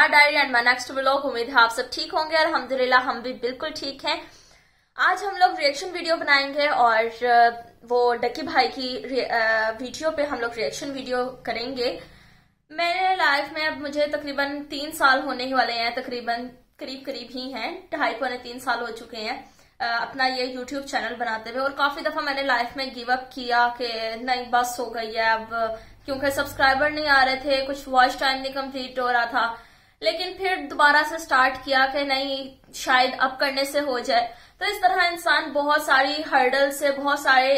यार diary and my next vlog. उम्मीद है आप सब ठीक होंगे और अल्हम्दुलिल्लाह हम भी बिल्कुल ठीक हैं। आज हम लोग रिएक्शन वीडियो बनाएंगे और वो डकी भाई की वीडियो पे हम लोग रिएक्शन वीडियो करेंगे। मेरे लाइफ में अब मुझे तकरीबन 3 साल होने वाले हैं, तकरीबन करीब ही हैं, 2.5-3 साल हो चुके हैं अपना ये यूट्यूब चैनल बनाते हुए। और काफी दफा मैंने लाइफ में गिव अप किया कि नहीं बस हो गई है अब, क्योंकि सब्सक्राइबर नहीं आ रहे थे, कुछ वॉच टाइम नहीं कंप्लीट हो रहा था। लेकिन फिर दोबारा से स्टार्ट किया कि नहीं शायद अब करने से हो जाए। तो इस तरह इंसान बहुत सारी हर्डल से, बहुत सारे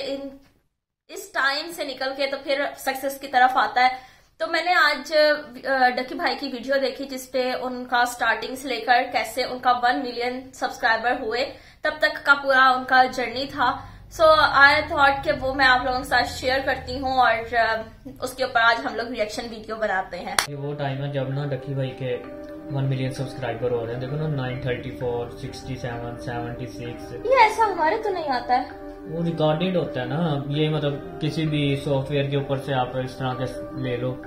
इस टाइम से निकल के तो फिर सक्सेस की तरफ आता है। तो मैंने आज डकी भाई की वीडियो देखी जिसपे उनका स्टार्टिंग से लेकर कैसे उनका 1 मिलियन सब्सक्राइबर हुए तब तक का पूरा उनका जर्नी था। सो आई थॉट कि वो मैं आप लोगों के साथ शेयर करती हूँ और उसके ऊपर आज हम लोग रिएक्शन वीडियो बनाते हैं। ये वो टाइम है जब ना डकी भाई के 1 मिलियन सब्सक्राइबर हो रहे हैं। देखो ना 934, 67, 76। ये ऐसा हमारे तो नहीं आता है, वो रिकॉर्डेड होता है ना। ये मतलब किसी भी सॉफ्टवेयर के ऊपर से आप इस तरह के ले लो।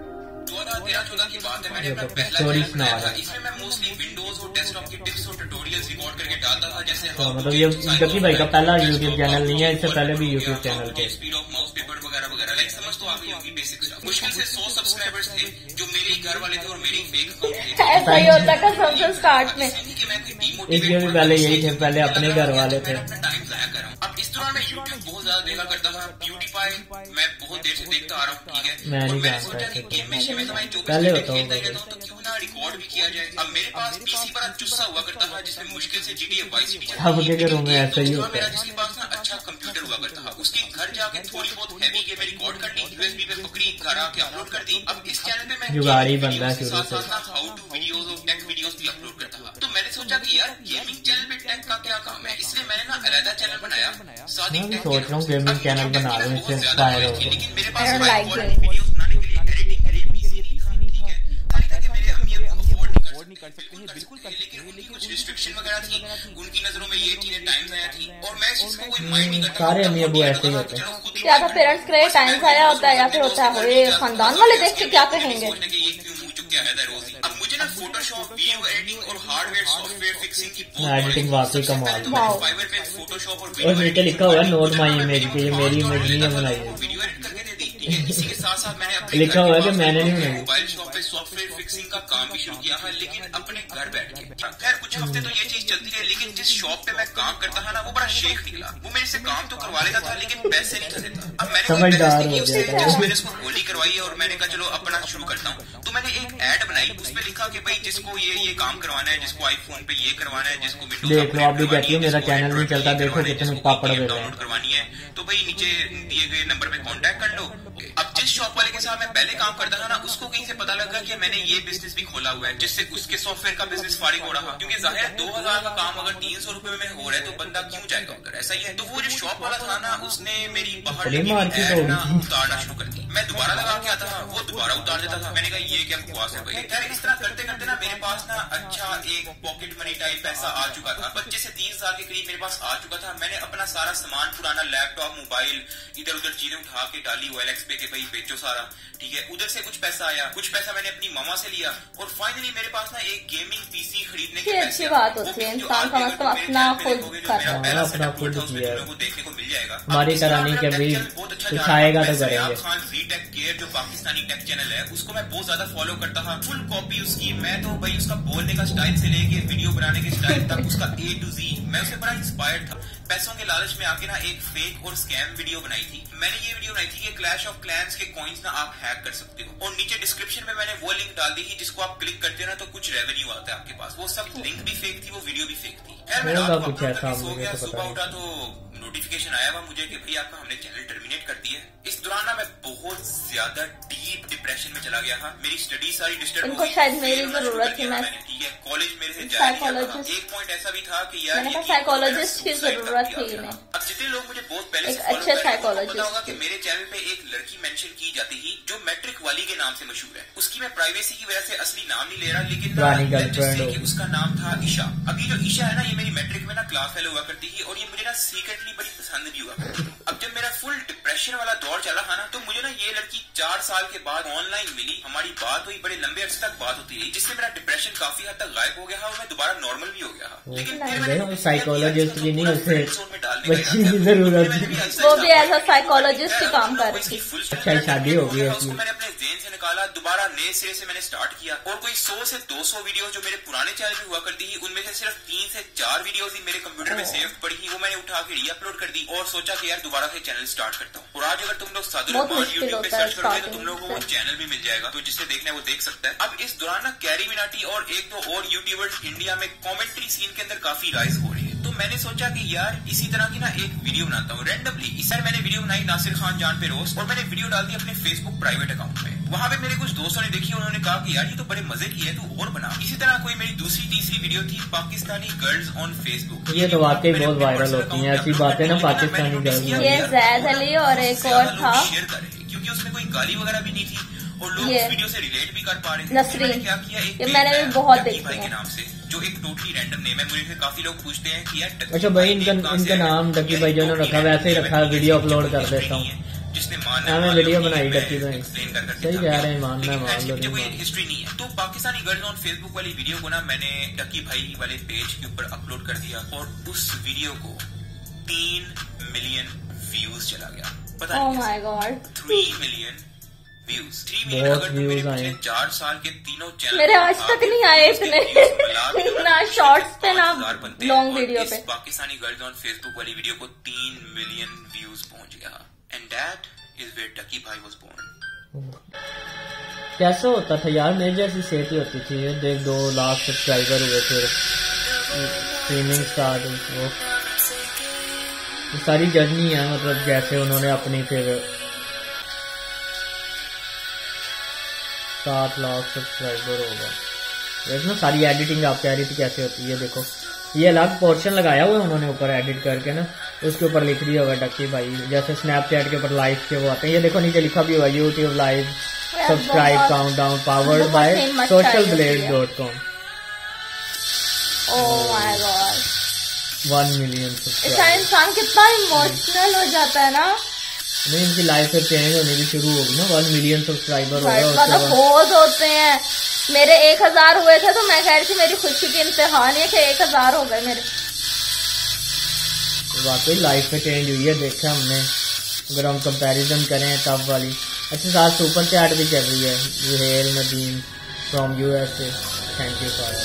2013-14 की बात है, मैंने अपना पहला चैनल बनाया था। इसमें मैं मोस्टली विंडोज और डेस्कटॉप की टिप्स और ट्यूटोरियल्स रिकॉर्ड करके डालता था। जैसे तो मतलब ये डकी भाई का पहला यूट्यूब चैनल नहीं है, इससे पहले भी यूट्यूब चैनल थे। स्पीड ऑफ माउस पेपर वगैरह वगैरह, लाइक समझ तो आ गई होगी बेसिक स्टफ। मुश्किल से 100 सब्सक्राइबर्स थे जो मेरे ही घर वाले थे और मेरी फेक अकाउंट थे। ऐसा ही होता था सबसे स्टार्ट में। इसलिए भी पहले यही थे, पहले अपने घर वाले थे। टाइम जाया कर रहा हूँ। अब इस दौरान मैं यूट्यूब बहुत ज्यादा देखा करता था। ब्यूटीफाई मैं बहुत देर से देखता आ रहा हूँ, ठीक है। मैं नहीं मैंने जानता सोचा कि गेम में शिवे समय जो पहले खेलता होता ही रहता हूँ तो क्यों ना रिकॉर्ड भी किया जाए। अब मेरे पास पीसी बड़ा चुस्सा हुआ करता था जिसमें मुश्किल से GTA Vice City सबके घरों में ऐसा ही होता है। जिसके पास ना अच्छा कंप्यूटर हुआ करता था उसके घर जाके थोड़ी बहुत हैवी गेम रिकॉर्ड कर ली, USB पे पकड़ी, घर आके अपलोड कर दी। अब इस चैनल पे मैं जुगाड़ी बंदा है शुरू से। हाउ टू वीडियोस और टेक वीडियोस भी अपलोड करता था। तो मैंने सोचा कि यार गेमिंग चैनल पे टेक का क्या काम है, इसलिए मैंने ना अलग चैनल बनाया। मैं भी सोच रहा हूँ गेमिंग चैनल बना लूँ, इससे इंस्पायर हो। लेकिन मेरे पास वीडियोस बनाने के लिए एडिटिंग के लिए पीसी नहीं था, ठीक है। खाली था कि मेरे अम्मी अब्बू अफोर्ड नहीं कर सकते हैं, बिल्कुल कर सकते हैं, लेकिन कुछ रिस्ट्रिक्शन वगैरह थी। उनकी नजरों में ये चीजें टाइम जाया थी और मैं इस चीज को कोई माइंड नहीं करता। सारे अम्मी अब्बू ऐसे ही होते हैं। क्या था पेरेंट्स के लिए टाइम जाया होता है या फिर होता है ये खानदान वाले देख के क्या कहेंगे। अब मुझे ना फोटोशॉप, वीडियो एडिटिंग और हार्डवेयर सॉफ्टवेयर फिक्सिंग की एडिटिंग वाकई कमाल है। फाइवर पे फोटोशॉप और नीचे लिखा हुआ है नोट माई इमेज के, ये मेरी इमेज नहीं है बनाई है। वीडियो एडिट करके दे दी, ठीक है। इसी के साथ साथ मैंने अपने लिखा हुआ है कि मैंने नहीं बनाई। मोबाइल शॉप पे सॉफ्टवेयर फिक्सिंग का काम भी शुरू किया है, लेकिन अपने घर बैठ के। खैर कुछ हफ्ते तो ये चीज चलती रही, लेकिन जिस शॉप पे मैं काम करता था ना वो बड़ा शेख निकला। वो मेरे से काम तो करवा लेता था लेकिन पैसे नहीं देता। अब मैंने समझदार हो गया था। मैंने उसको गोली करवाई है और मैंने कहा चलो अपना शुरू करता हूँ। तो मैंने एक ऐड बनाई, उसमें लिखा कि भाई जिसको ये काम करवाना है, जिसको आईफोन पे ये करवाना है, जिसको विंडोज देख लो, आप भी कहती है मेरा चैनल नहीं चलता, देखो कितने पापड़ दे रहे हैं। डाउनलोड करवानी है तो भाई नीचे दिए गए नंबर पे कांटेक्ट कर लो। अब जिस शॉप वाले के साथ मैं पहले काम करता था ना उसको कहीं से पता लगा कि मैंने ये बिजनेस भी खोला हुआ है, जिससे उसके सॉफ्टवेयर का बिजनेस फारिग हो रहा। क्योंकि जाहिर है 2000 का काम अगर 300 रुपए में हो रहा है तो बंदा क्यों जाएगा उधर, ऐसा ही है। तो वो जो शॉप वाला था ना उसने मेरी बाहर उतारना शुरू कर दी। मैं दोबारा लगा के आता था, वो दोबारा उतार देता था। मैंने कहा ये क्या बकवास है भाई। खैर इस तरह करते करते ना मेरे पास ना अच्छा एक पॉकेट मनी टाइप पैसा आ चुका था। 25 से 30 हजार के करीब मेरे पास आ चुका था। मैंने अपना सारा सामान, पुराना लैपटॉप, मोबाइल, इधर उधर चीजें उठा के डाली OLX पे के भाई बेचो सारा, ठीक है। उधर से कुछ पैसा आया, कुछ पैसा मैंने अपनी मामा से लिया और फाइनली मेरे पास ना एक गेमिंग पीसी खरीदने की अच्छी बात होती है। इंसान का मतलब अपना खुद करना, अपना खुद किया है। देखने को मिल जाएगा। हमारी तरह नहीं कि भाई कुछ आएगा तो करेंगे। खान फ्री टेक केयर जो पाकिस्तानी टेक चैनल है उसको मैं बहुत ज्यादा फॉलो करता था। फुल कॉपी उसकी, मैं तो भाई उसका बोलने का स्टाइल से लेके वीडियो बनाने के स्टाइल तक उसका A to Z मैं उससे बड़ा इंस्पायर्ड था। पैसों के लालच में आके ना एक फेक और स्कैम वीडियो बनाई थी। मैंने ये वीडियो बनाई थी कि क्लैश ऑफ क्लैंस के कॉइन्स ना आप हैक कर सकते हो और नीचे डिस्क्रिप्शन में मैंने वो लिंक डाल दी थी जिसको आप क्लिक करते हो ना तो कुछ रेवेन्यू आता है आपके पास। वो सब लिंक भी फेक थी, वो वीडियो भी फेक थी। खैर मैं रात को सो गया, सुबह उठा तो नोटिफिकेशन आया हुआ मुझे कि भाई आपका हमने चैनल टर्मिनेट कर दिया है। इस दौरान ना मैं बहुत ज्यादा डीप डिप्रेशन में चला गया था। मेरी स्टडी सारी डिस्टर्ब हो गई। शायद मेरी जरूरत थी, मैं ठीक है कॉलेज मेरे से जा रहा था। एक पॉइंट ऐसा भी था कि यार साइकोलॉजिस्ट की जरूरत थी। अब जितने लोग मुझे बहुत पहले से अच्छे साइकोलॉजिस्ट पता होगा कि मेरे चैनल पे एक लड़की मेंशन की जाती थी जो मैट्रिक वाली के नाम से मशहूर है। उसकी मैं प्राइवेसी की वजह से असली नाम नहीं ले रहा, लेकिन उसका नाम था ईशा। अभी जो ईशा है ना, ये मेरी मैट्रिक में ना क्लास फेलो हुआ करती थी और ये मुझे ना सीक्रेटली बड़ी पसंद भी हुआ करती थी। अब जब मेरा फुल डिप्रेशन वाला दौर चला था ना, तो मुझे ना ये लड़की 4 साल के बाद ऑनलाइन मिली, हमारी बात हुई, बड़े लंबे अरसे तक बात होती रही, जिससे मेरा डिप्रेशन काफी हद तक गायब हो गया और मैं दोबारा नॉर्मल भी हो गया। लेकिन साइकोलॉजिस्ट भी नहीं होते, बच्ची की जरूरत वो भी एज अ साइकोलॉजिस्ट ही काम कर रही थी। अच्छा शादी हो गई है, उसको मैंने अपने ज़हन से निकाला, दोबारा नए सिरे से मैंने स्टार्ट किया और कोई 100 से 200 वीडियो जो मेरे पुराने चैनल पे हुआ करती थी, उनमें से सिर्फ 3 से 4 वीडियोस ही मेरे कंप्यूटर में सेव पड़ी थी। वो मैंने उठा के री-अपलोड कर दी और सोचा कि यार दोबारा से चैनल स्टार्ट करता हूँ। और आज अगर तुम लोग सादुल यूट्यूब पे सर्च करोगे तो तुम लोगों को वो चैनल भी मिल जाएगा, तो जिसे देखना है वो देख सकता है। अब इस दौरान ना कैरी मिनाटी और 1-2 और यूट्यूबर्स इंडिया में कॉमेंट्री सीन के अंदर काफी राइज हो रही है, तो मैंने सोचा कि यार इसी तरह की ना एक वीडियो बनाता हूँ रैंडमली। इस बार मैंने वीडियो बनाई नासिर खान जान पे रोस्ट और मैंने वीडियो डाल दी अपने फेसबुक प्राइवेट अकाउंट में। वहाँ पे मेरे कुछ दोस्तों ने देखी, उन्होंने कहा कि यार ये तो बड़े मजे की है, तू और बना। इसी तरह कोई मेरी दूसरी तीसरी वीडियो थी पाकिस्तानी गर्ल्स ऑन फेसबुक। ये तो वाकई बहुत वायरल होती है ऐसी बातें ना, पाकिस्तानी गर्ल्स। ये ज़ैद अली और एक और था, शेयर कर रहे हैं क्योंकि उसमें कोई गाली वगैरह भी नहीं थी और लोग उस वीडियो से रिलेट भी कर पा रहे थे। नसरीन, क्या किया, एक मैंने भी बहुत देखी भाई के नाम से, जो एक टोटली रैंडम नेम है। मुझे काफी लोग पूछते हैं कि यार अच्छा भाई इनका नाम डक्की भाई जो रखा वैसे ही रखा, वीडियो अपलोड कर देता हूँ। जिसने मैं वीडियो बनाई डक्की भाई, सही कह रहे हैं, मान लो कोई हिस्ट्री नहीं है। तो पाकिस्तानी गर्ल्स ऑन फेसबुक वाली वीडियो को ना मैंने डक्की भाई वाले पेज के ऊपर अपलोड कर दिया और उस वीडियो को 3 मिलियन व्यूज चला गया। पता नहीं 3 मिलियन व्यूज, 3 मिलियन। अगर तुम मेरे पिछले 4 साल के तीनों चैनल मेरे आज तक नहीं आए इतने ना शॉर्ट्स पे ना लॉन्ग वीडियो पे। पाकिस्तानी गर्ल्स ऑन फेसबुक वाली वीडियो को 3 मिलियन व्यूज पहुंच गया and that is where Ducky भाई वाज बोर्न। कैसे होता था यार, मेरी जैसी सेहत ही होती थी। देख 2 लाख सब्सक्राइबर हुए, फिर स्ट्रीमिंग स्टार्ट, वो सारी जर्नी है, मतलब जैसे उन्होंने अपनी फिर 7 लाख सब्सक्राइबर होगा। देखो सारी एडिटिंग आप कह रही थी कैसे होती है, देखो ये अलग पोर्शन लगाया हुआ है उन्होंने ऊपर एडिट करके ना, उसके ऊपर लिख दिया होगा डक्की भाई, जैसे स्नैपचैट के ऊपर लाइव के वो आते हैं। ये देखो नीचे लिखा भी हुआ YouTube live subscribe countdown powered by socialblade.com। Oh my god, 1 million subscriber. इंसान कितना इमोशनल हो जाता है ना। नहीं, इनकी लाइफ से चेंज होने की शुरू होगी ना, 1 मिलियन सब्सक्राइबर हो गया। मतलब बहुत होते हैं। मेरे 1000 हुए थे तो मैं कह रही थी मेरी खुशी की इम्तिहान है कि 1000 हो गए मेरे। तो वाकई लाइफ में चेंज हुई है, देखा हमने, अगर हम कंपैरिजन करें तब वाली। अच्छा साथ सुपर चैट भी चल रही है, Zuhail Nadeem from USA, thank you for.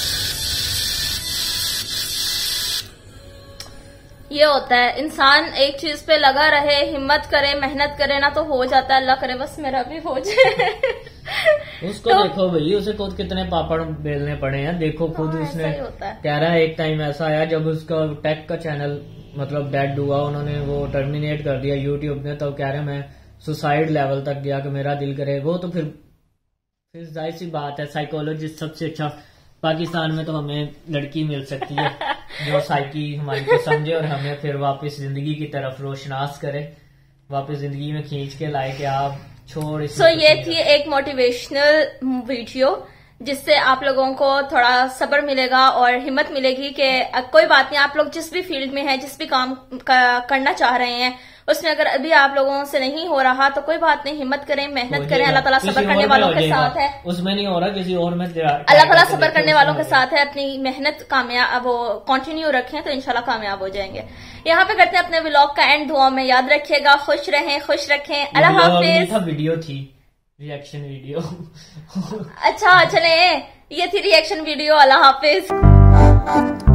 ये होता है, इंसान एक चीज पे लगा रहे, हिम्मत करे, मेहनत करे ना तो हो जाता है। अल्लाह करे बस मेरा भी हो जाए। उसको तो, देखो भाई उसे खुद कितने पापड़ बेलने पड़े हैं, देखो खुद उसने कह रहा है। एक टाइम ऐसा आया जब उसका टेक का चैनल मतलब डेड हुआ, उन्होंने वो टर्मिनेट कर दिया यूट्यूब ने, तो कह रहे मैं सुसाइड लेवल तक गया कि मेरा दिल करे। वो तो फिर जाहिर सी बात है, साइकोलॉजिस्ट सबसे अच्छा पाकिस्तान में तो हमें लड़की मिल सकती है जो साइकी हमारी को समझे और हमें फिर वापस जिंदगी की तरफ रोशनास करे, वापस जिंदगी में खींच के लाए कि आप छोड़। ये थी एक मोटिवेशनल वीडियो जिससे आप लोगों को थोड़ा सब्र मिलेगा और हिम्मत मिलेगी कि कोई बात नहीं, आप लोग जिस भी फील्ड में हैं, जिस भी काम करना चाह रहे हैं, उसमें अगर अभी आप लोगों से नहीं हो रहा तो कोई बात नहीं, हिम्मत करें, मेहनत करें। अल्लाह ताला सब्र करने वालों के साथ है, उसमें नहीं हो रहा किसी और में। अल्लाह ताला सब्र करने वालों के साथ है। अपनी मेहनत कामयाब वो कंटिन्यू रखें तो इंशाल्लाह कामयाब हो जाएंगे। यहाँ पे करते हैं अपने व्लॉग का एंड। दुआ में याद रखिएगा, खुश रहें, खुश रखें। अल्लाह हाफिज। वीडियो थी रिएक्शन वीडियो। अच्छा चले, ये थी रिएक्शन वीडियो। अल्लाह हाफिज।